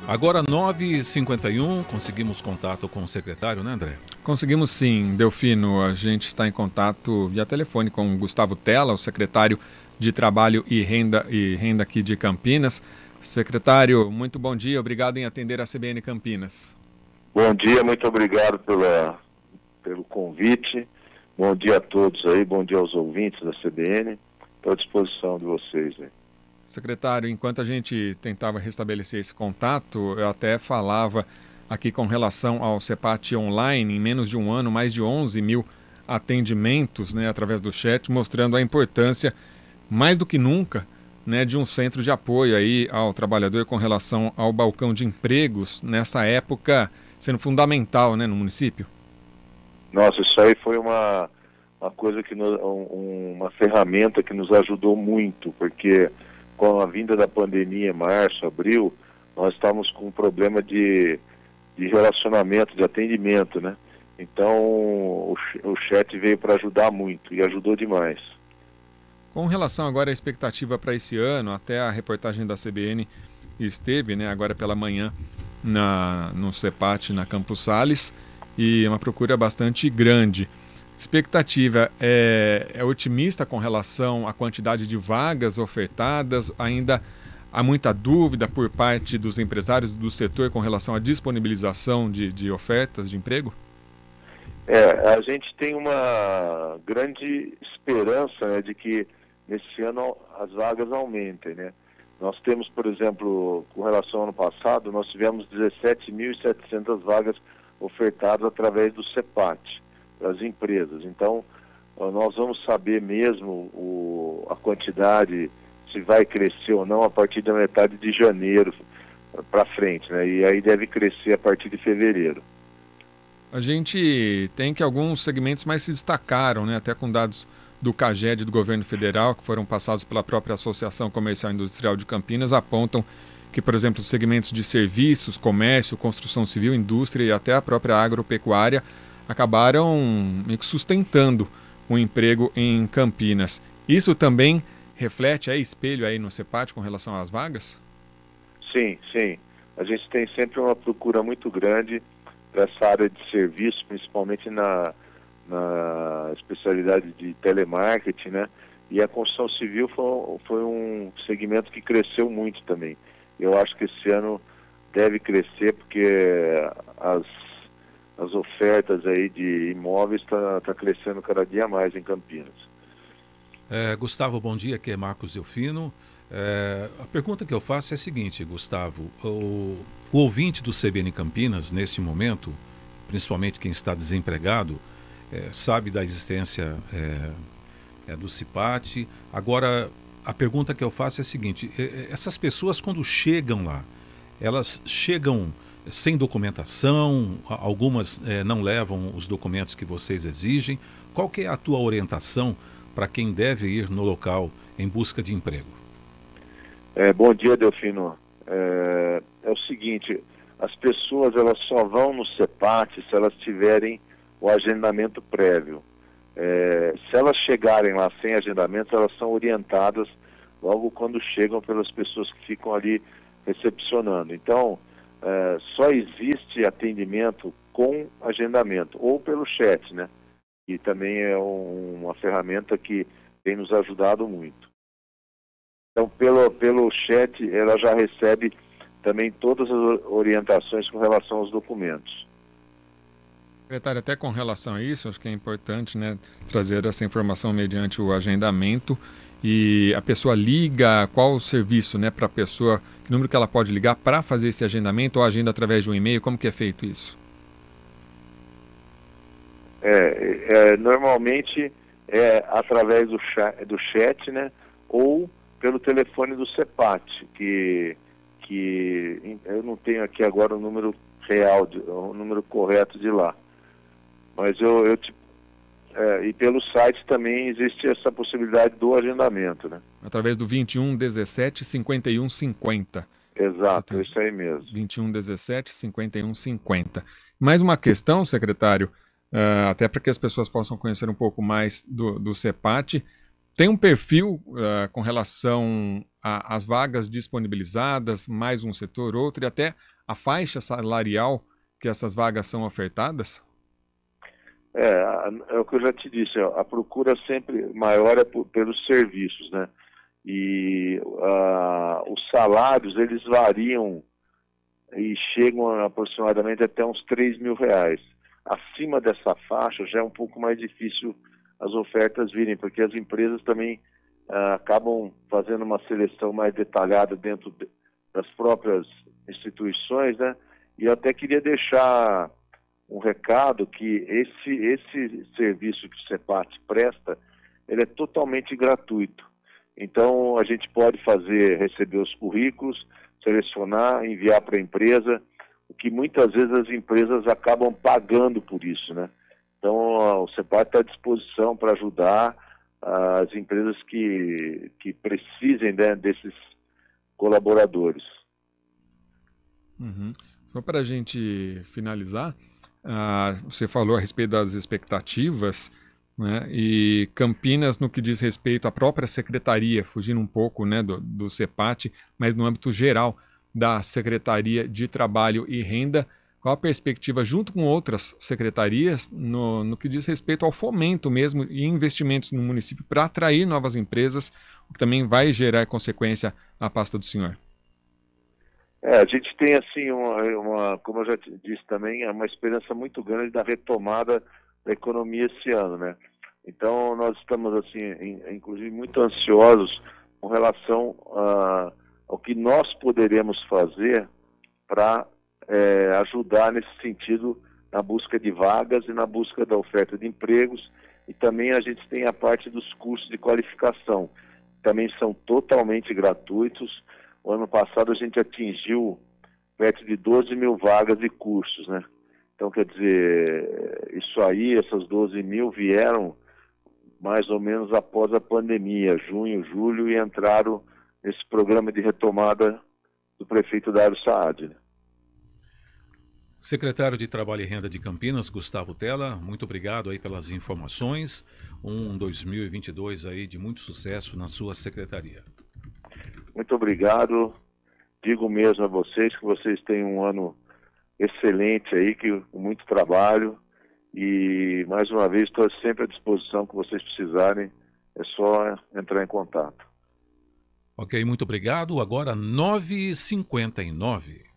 Agora 9h51, conseguimos contato com o secretário, né, André? Conseguimos sim, Delfino. A gente está em contato via telefone com o Gustavo Tella, o secretário de Trabalho e Renda aqui de Campinas. Secretário, muito bom dia, obrigado em atender a CBN Campinas. Bom dia, muito obrigado pelo convite. Bom dia a todos aí, bom dia aos ouvintes da CBN. Estou à disposição de vocês aí. Secretário, enquanto a gente tentava restabelecer esse contato, eu até falava aqui com relação ao CEPAT online, em menos de um ano, mais de 11 mil atendimentos, né, através do chat, mostrando a importância, mais do que nunca, né, de um centro de apoio aí ao trabalhador com relação ao balcão de empregos, nessa época sendo fundamental, né, no município. Nossa, isso aí foi uma coisa uma ferramenta que nos ajudou muito, porque com a vinda da pandemia em março, abril, nós estávamos com um problema de relacionamento, de atendimento, né? Então o chat veio para ajudar muito e ajudou demais. Com relação agora à expectativa para esse ano, até a reportagem da CBN esteve, né, agora pela manhã no CEPAT, na Campos Sales, e uma procura bastante grande. Expectativa é otimista com relação à quantidade de vagas ofertadas? Ainda há muita dúvida por parte dos empresários do setor com relação à disponibilização de ofertas de emprego? A gente tem uma grande esperança, né, de que nesse ano as vagas aumentem, né? Nós temos, por exemplo, com relação ao ano passado, nós tivemos 17.700 vagas ofertadas através do CEPAT, das empresas. Então, nós vamos saber mesmo a quantidade, se vai crescer ou não, a partir da metade de janeiro para frente, né? E aí deve crescer a partir de fevereiro. A gente tem que alguns segmentos mais se destacaram, né? Até com dados do CAGED do governo federal, que foram passados pela própria Associação Comercial e Industrial de Campinas, apontam que, por exemplo, os segmentos de serviços, comércio, construção civil, indústria e até a própria agropecuária acabaram meio que sustentando o emprego em Campinas. Isso também reflete, espelho aí no CEPAT com relação às vagas? Sim, sim. A gente tem sempre uma procura muito grande para essa área de serviço, principalmente na especialidade de telemarketing, né? E a construção civil foi um segmento que cresceu muito também. Eu acho que esse ano deve crescer porque as ofertas aí de imóveis tá crescendo cada dia mais em Campinas. Gustavo, bom dia, aqui é Marcos Delfino. A pergunta que eu faço é a seguinte, Gustavo, o ouvinte do CBN Campinas, neste momento, principalmente quem está desempregado, sabe da existência do CEPAT. Agora, a pergunta que eu faço é a seguinte, essas pessoas quando chegam lá, elas chegam sem documentação, algumas não levam os documentos que vocês exigem. Qual que é a tua orientação para quem deve ir no local em busca de emprego? Bom dia, Delfino. É o seguinte, as pessoas elas só vão no CEPAT se elas tiverem o agendamento prévio. Se elas chegarem lá sem agendamento, elas são orientadas logo quando chegam pelas pessoas que ficam ali recepcionando. Então, só existe atendimento com agendamento, ou pelo chat, né? E também é uma ferramenta que tem nos ajudado muito. Então, pelo chat, ela já recebe também todas as orientações com relação aos documentos. Secretário, até com relação a isso, acho que é importante, né, trazer essa informação mediante o agendamento. E a pessoa liga, qual o serviço, né, para a pessoa, que número que ela pode ligar para fazer esse agendamento, ou agenda através de um e-mail, como que é feito isso? Normalmente é através do chat, né, ou pelo telefone do CEPAT, que eu não tenho aqui agora o número real, o número correto de lá. Mas e pelo site também existe essa possibilidade do agendamento, né? Através do 21 17 51 50. Exato, isso aí mesmo. 21 17 51 50. Mais uma questão, secretário, até para que as pessoas possam conhecer um pouco mais do CEPAT. Tem um perfil com relação às vagas disponibilizadas, mais um setor, outro, e até a faixa salarial que essas vagas são ofertadas? É o que eu já te disse, ó, a procura sempre maior é pelos serviços, né? E os salários, eles variam e chegam a aproximadamente até uns R$ 3.000. Acima dessa faixa já é um pouco mais difícil as ofertas virem, porque as empresas também acabam fazendo uma seleção mais detalhada dentro das próprias instituições, né? E eu até queria deixar um recado que esse serviço que o CEPAT presta, ele é totalmente gratuito. Então, a gente pode receber os currículos, selecionar, enviar para a empresa, o que muitas vezes as empresas acabam pagando por isso, né? Então, o CEPAT está à disposição para ajudar as empresas que precisem, né, desses colaboradores. Uhum. Só para a gente finalizar, você falou a respeito das expectativas, né, e Campinas, no que diz respeito à própria secretaria, fugindo um pouco, né, do CEPAT, mas no âmbito geral da Secretaria de Trabalho e Renda, qual a perspectiva, junto com outras secretarias, no que diz respeito ao fomento mesmo e investimentos no município para atrair novas empresas, o que também vai gerar consequência à pasta do senhor? A gente tem, assim, como eu já te disse também, uma esperança muito grande da retomada da economia esse ano, né? Então, nós estamos, assim, inclusive, muito ansiosos com relação ao que nós poderemos fazer para ajudar nesse sentido na busca de vagas e na busca da oferta de empregos. E também a gente tem a parte dos cursos de qualificação, que também são totalmente gratuitos. O ano passado a gente atingiu perto de 12.000 vagas de cursos, né? Então, quer dizer, essas 12.000 vieram mais ou menos após a pandemia, junho, julho, e entraram nesse programa de retomada do prefeito Dário Saad, né? Secretário de Trabalho e Renda de Campinas, Gustavo Tella, muito obrigado aí pelas informações. 2022 aí de muito sucesso na sua secretaria. Muito obrigado. Digo mesmo a vocês que vocês têm um ano excelente aí, com muito trabalho. E, mais uma vez, estou sempre à disposição que vocês precisarem. É só entrar em contato. Ok, muito obrigado. Agora 9h59.